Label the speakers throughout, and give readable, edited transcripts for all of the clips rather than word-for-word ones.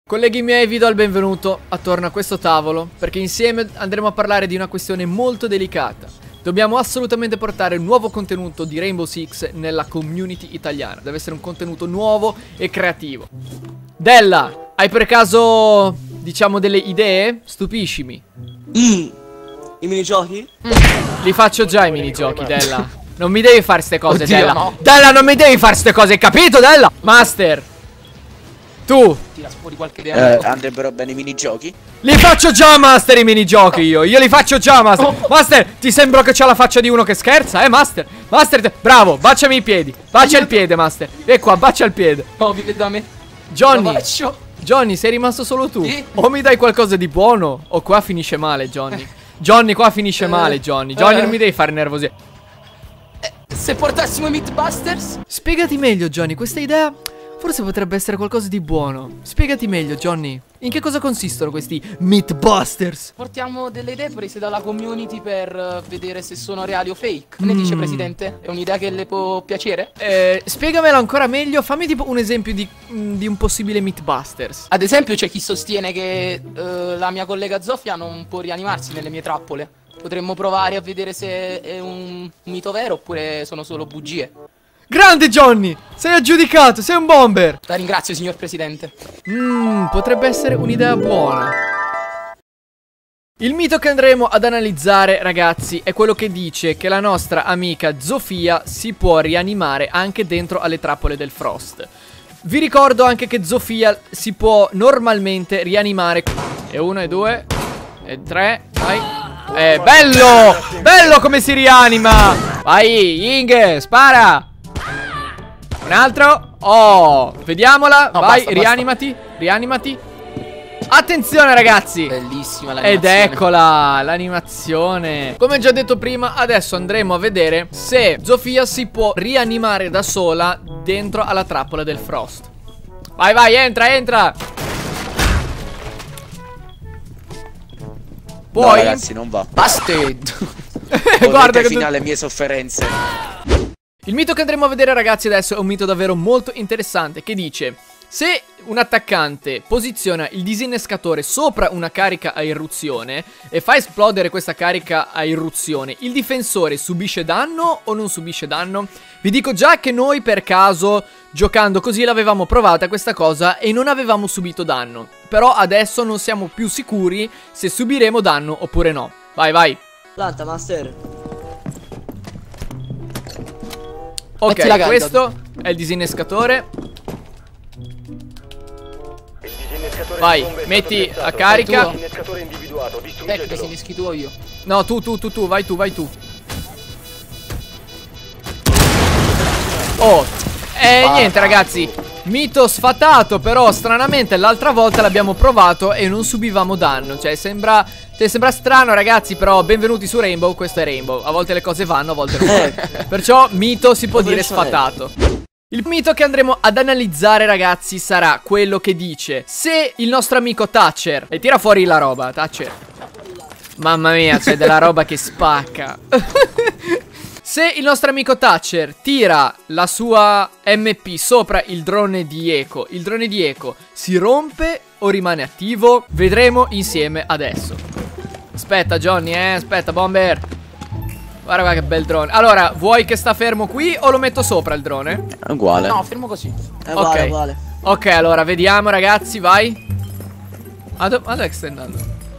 Speaker 1: Colleghi miei, vi do il benvenuto attorno a questo tavolo, perché insieme andremo a parlare di una questione molto delicata. Dobbiamo assolutamente portare un nuovo contenuto di Rainbow Six nella community italiana. Deve essere un contenuto nuovo e creativo. Della, hai per caso, diciamo, delle idee? Stupiscimi.
Speaker 2: I minigiochi?
Speaker 1: Li faccio già i minigiochi, Della. Non mi devi fare ste cose,
Speaker 2: Oddio,
Speaker 1: Della.
Speaker 2: no.
Speaker 1: Della, non mi devi fare ste cose, capito, Della? Master, tu
Speaker 2: Tira fuori qualche idea.
Speaker 3: Andrebbero bene i minigiochi.
Speaker 1: li faccio già, Master, i minigiochi io li faccio già, Master. Master, ti sembra che c'ha la faccia di uno che scherza, Master? Master, bravo, baciami i piedi. Bacia il piede, Master. E qua, bacia il piede.
Speaker 2: Oh, vi vedo a me.
Speaker 1: Johnny,
Speaker 2: Lo
Speaker 1: Johnny, sei rimasto solo tu?
Speaker 2: Sì.
Speaker 1: O mi dai qualcosa di buono o qua finisce male, Johnny. Johnny, qua finisce male, Johnny. Johnny, non mi devi fare nervosire.
Speaker 2: Se portassimo i Mythbusters?
Speaker 1: Spiegati meglio, Johnny, questa idea forse potrebbe essere qualcosa di buono. Spiegati meglio, Johnny. In che cosa consistono questi Mythbusters?
Speaker 2: Portiamo delle idee prese dalla community per vedere se sono reali o fake. Che ne dice, presidente? È un'idea che le può piacere?
Speaker 1: Spiegamelo ancora meglio. Fammi tipo un esempio di un possibile Mythbusters.
Speaker 2: Ad esempio c'è chi sostiene che la mia collega Zofia non può rianimarsi nelle mie trappole. Potremmo provare a vedere se è un mito vero oppure sono solo bugie.
Speaker 1: Grande, Johnny! Sei aggiudicato, sei un bomber!
Speaker 2: La ringrazio, signor presidente.
Speaker 1: Potrebbe essere un'idea buona. Il mito che andremo ad analizzare, ragazzi, è quello che dice che la nostra amica Zofia si può rianimare anche dentro alle trappole del Frost. Vi ricordo anche che Zofia si può normalmente rianimare. E 1, e 2, e 3, vai. Bello! Bello come si rianima! Vai, Ying, spara! Un altro. Oh, vediamola.
Speaker 2: No,
Speaker 1: vai,
Speaker 2: basta,
Speaker 1: rianimati. Rianimati. Attenzione, ragazzi.
Speaker 2: Bellissima l'animazione.
Speaker 1: Ed eccola l'animazione. Come già detto prima, adesso andremo a vedere se Zofia si può rianimare da sola dentro alla trappola del Frost. Vai, vai, entra, entra. Poi
Speaker 3: No, ragazzi, non va.
Speaker 2: Busted.
Speaker 1: guarda che
Speaker 3: fino alle mie sofferenze.
Speaker 1: il mito che andremo a vedere, ragazzi, adesso è un mito davvero molto interessante, che dice: se un attaccante posiziona il disinnescatore sopra una carica a irruzione e fa esplodere questa carica a irruzione, il difensore subisce danno o non subisce danno? Vi dico già che noi per caso, giocando così, l'avevamo provata questa cosa e non avevamo subito danno. Però adesso non siamo più sicuri se subiremo danno oppure no. Vai, vai.
Speaker 4: Planta, Master.
Speaker 2: Metti la
Speaker 1: Ok,
Speaker 2: carica.
Speaker 1: questo è il disinnescatore. Vai, metti a carica.
Speaker 2: Ecco che sei iscritto io.
Speaker 1: No, tu, vai tu, vai tu. Oh, niente, ragazzi. Mito sfatato, però stranamente l'altra volta l'abbiamo provato e non subivamo danno. Cioè, sembra strano, ragazzi, però benvenuti su Rainbow, questo è Rainbow. A volte le cose vanno, a volte non vanno. Perciò mito si può dire sfatato. Il mito che andremo ad analizzare, ragazzi, sarà quello che dice: se il nostro amico Thatcher, e tira fuori la roba, Thatcher. Mamma mia, c'è della roba che spacca. Se il nostro amico Thatcher tira la sua MP sopra il drone di Eco, il drone di Eco si rompe o rimane attivo? Vedremo insieme adesso. Aspetta, Johnny, aspetta, bomber. Guarda qua che bel drone. Allora, vuoi che sta fermo qui o lo metto sopra il drone?
Speaker 3: È uguale.
Speaker 2: No, fermo così.
Speaker 4: Uguale, uguale.
Speaker 1: Ok, allora, vediamo, ragazzi, vai. Dove che stai andando?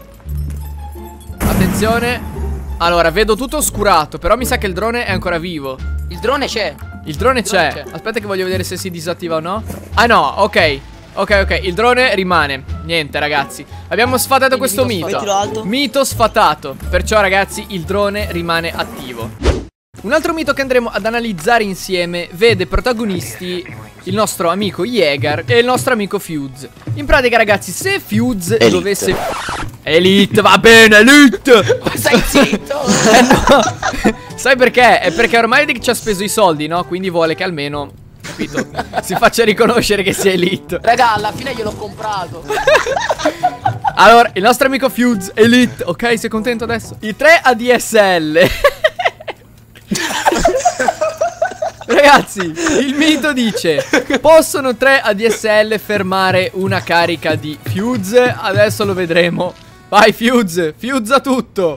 Speaker 1: Attenzione. Allora, vedo tutto oscurato, però mi sa che il drone è ancora vivo.
Speaker 2: Il drone c'è.
Speaker 1: Il drone c'è. Aspetta che voglio vedere se si disattiva o no. Ah no, ok. Ok, il drone rimane. Niente, ragazzi, abbiamo sfatato questo mito.
Speaker 4: Mettilo alto.
Speaker 1: Mito sfatato. Perciò, ragazzi, il drone rimane attivo. Un altro mito che andremo ad analizzare insieme vede protagonisti il nostro amico Jäger e il nostro amico Fuse. In pratica, ragazzi, se Fuse dovesse... Elite, va bene, Elite!
Speaker 2: Stai zitto.
Speaker 1: No. Sai perché? È perché ormai ci ha speso i soldi, no? Quindi vuole che almeno, capito, si faccia riconoscere che sia Elite.
Speaker 2: Raga, alla fine gliel'ho comprato.
Speaker 1: Allora, il nostro amico Fuse, Elite. Ok, sei contento adesso? I 3 ADSL. ragazzi, il mito dice: possono 3 ADSL fermare una carica di Fuse? Adesso lo vedremo. Vai Fuse, Fuzza tutto.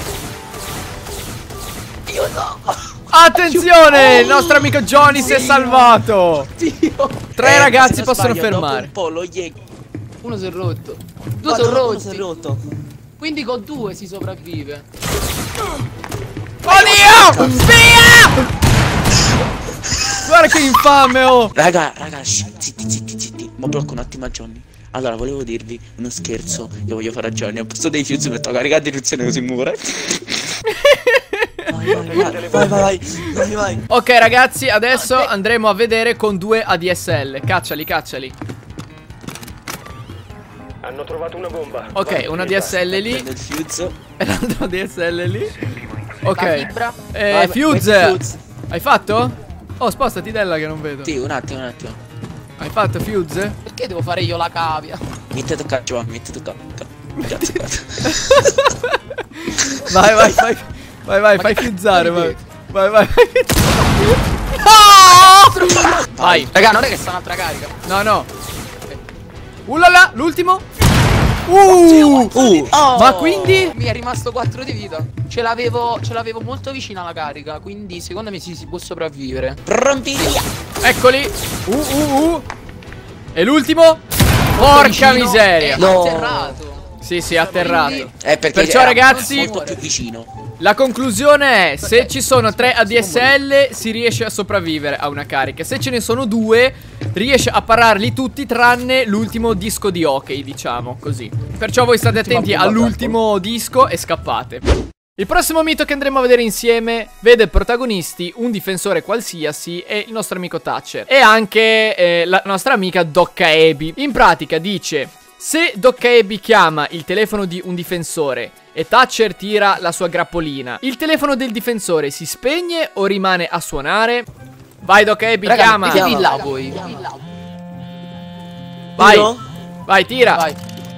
Speaker 2: Io no.
Speaker 1: Attenzione, il nostro amico Johnny si è salvato.
Speaker 2: Dio.
Speaker 1: 3 ragazzi
Speaker 3: se non
Speaker 1: possono
Speaker 3: sbaglio, dopo
Speaker 1: fermare.
Speaker 3: un po' lo
Speaker 2: Uno si è rotto. 2
Speaker 4: Guarda,
Speaker 2: sono
Speaker 4: uno si è
Speaker 2: rotti.
Speaker 4: rotto.
Speaker 2: Quindi con 2 si sopravvive.
Speaker 1: Oddio! Spia! Guarda che infame, oh.
Speaker 3: Raga, zitti. Ma blocco un attimo a Johnny. Allora, volevo dirvi uno scherzo. Io voglio fare a Johnny. Ho posto dei fuse, metto la carica di riduzione così muore.
Speaker 4: Vai.
Speaker 1: Ok ragazzi, adesso andremo a vedere con 2 ADSL. Cacciali.
Speaker 5: Hanno trovato una bomba.
Speaker 1: Ok, un ADSL lì
Speaker 3: Prendo il fuse.
Speaker 1: e l'altro ADSL lì.
Speaker 2: La
Speaker 1: Ok.
Speaker 2: fibra.
Speaker 4: Vai,
Speaker 1: Fuse,
Speaker 4: Fuse.
Speaker 1: hai fatto? Oh, spostati Della che non vedo.
Speaker 3: Sì, un attimo.
Speaker 1: Hai fatto Fuse?
Speaker 2: Perché devo fare io la cavia?
Speaker 3: Mettete a caccia, mettete a cazzo.
Speaker 1: Vai, fai fiuzzare, vai. Vai. Vai.
Speaker 2: Raga, non è che sta un'altra carica.
Speaker 1: No. Ullala, l'ultimo. Ma quindi?
Speaker 2: Mi è rimasto 4 di vita. Ce l'avevo molto vicina alla carica. Quindi secondo me si può sopravvivere.
Speaker 3: Pronti via.
Speaker 1: Eccoli. E l'ultimo? Porca
Speaker 2: Vicino
Speaker 1: miseria.
Speaker 2: e
Speaker 4: No.
Speaker 2: atterrato.
Speaker 1: Sì, atterrato.
Speaker 3: Perché
Speaker 1: Perciò,
Speaker 3: era
Speaker 1: ragazzi,
Speaker 3: molto più vicino.
Speaker 1: La conclusione è: se ci sono 3 ADSL si riesce a sopravvivere a una carica. Se ce ne sono 2 riesce a pararli tutti tranne l'ultimo disco di hockey, diciamo così. Perciò voi state attenti all'ultimo disco e scappate. Il prossimo mito che andremo a vedere insieme vede protagonisti un difensore qualsiasi e il nostro amico Thatcher e anche la nostra amica Doccaebi. In pratica dice: se Doccaebi chiama il telefono di un difensore e Thatcher tira la sua grappolina, il telefono del difensore si spegne o rimane a suonare? Vai Doccaebi, chiama.
Speaker 2: Mettetevi là voi.
Speaker 1: Vai, tira.
Speaker 2: Vai.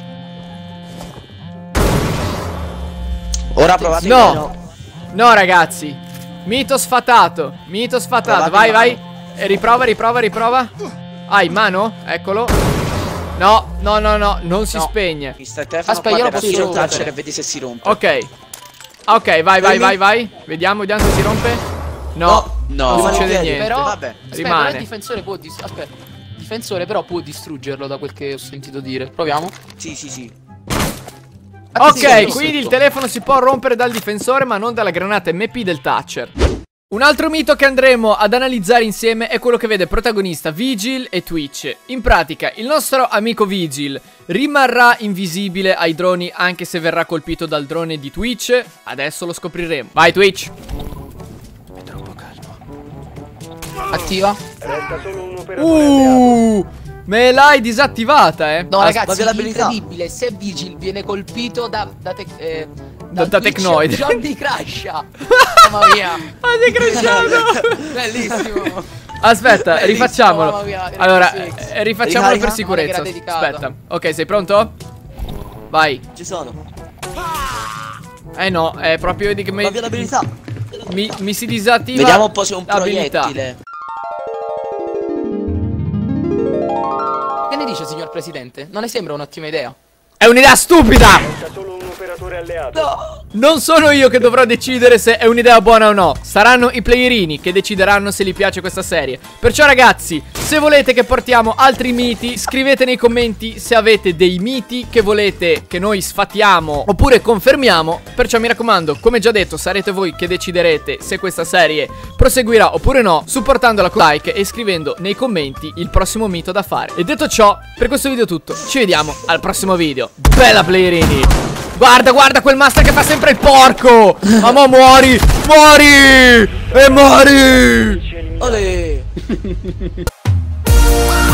Speaker 3: Ora provate.
Speaker 1: No ragazzi, mito sfatato.
Speaker 3: Provate
Speaker 1: Vai. E riprova. Ah, in mano? Eccolo. No, non si spegne.
Speaker 3: Mi sta il telefono.
Speaker 2: Aspetta, io lo posso
Speaker 3: il
Speaker 2: rompere.
Speaker 3: touch e vedi se si rompe.
Speaker 1: Ok, vai. Vediamo se si rompe. No, non
Speaker 3: No.
Speaker 1: succede
Speaker 4: Però-
Speaker 1: niente.
Speaker 2: Però,
Speaker 3: Vabbè,
Speaker 2: aspetta,
Speaker 1: rimane.
Speaker 2: però il difensore può aspetta. Il difensore però può distruggerlo da quel che ho sentito dire. Proviamo.
Speaker 3: Sì.
Speaker 1: Ok, quindi il telefono si può rompere dal difensore ma non dalla granata MP del Thatcher. Un altro mito che andremo ad analizzare insieme è quello che vede protagonista Vigil e Twitch. In pratica, il nostro amico Vigil rimarrà invisibile ai droni anche se verrà colpito dal drone di Twitch? Adesso lo scopriremo. Vai Twitch! È troppo calmo.
Speaker 2: Attiva.
Speaker 5: Resta solo un operatore alleato.
Speaker 1: Me l'hai disattivata, eh?
Speaker 2: No, ragazzi,
Speaker 4: vedi l'abilità?
Speaker 2: incredibile. Se Vigil viene colpito da
Speaker 1: Da
Speaker 2: Twitch,
Speaker 1: Tecnoide.
Speaker 2: Johnny crasha. Mamma mia.
Speaker 1: Ah, sei crashato!
Speaker 2: Bellissimo.
Speaker 1: Aspetta,
Speaker 2: Bellissimo,
Speaker 1: rifacciamolo.
Speaker 2: mamma mia,
Speaker 1: Allora,
Speaker 2: Six.
Speaker 1: rifacciamolo per
Speaker 4: Ricarica?
Speaker 1: sicurezza.
Speaker 2: Non era dedicata.
Speaker 1: Aspetta. Ok, sei pronto? Vai.
Speaker 4: Ci sono.
Speaker 1: No, è proprio di che
Speaker 4: Ma via l'abilità.
Speaker 1: mi si disattiva.
Speaker 3: Vediamo un po' se è un
Speaker 1: l'abilità.
Speaker 3: proiettile.
Speaker 2: Che ne dice, signor Presidente? Non le sembra un'ottima idea?
Speaker 1: È un'idea stupida!
Speaker 5: Resta solo un operatore alleato.
Speaker 1: Non sono io che dovrò decidere se è un'idea buona o no. Saranno i playerini che decideranno se gli piace questa serie. Perciò ragazzi, se volete che portiamo altri miti, scrivete nei commenti se avete dei miti che volete che noi sfatiamo oppure confermiamo. Perciò mi raccomando, come già detto, sarete voi che deciderete se questa serie proseguirà oppure no, supportandola con like e scrivendo nei commenti il prossimo mito da fare. E detto ciò, per questo video è tutto. Ci vediamo al prossimo video. Bella playerini! Guarda quel master che fa sempre il porco! Ma mo muori! E muori!
Speaker 4: Olè.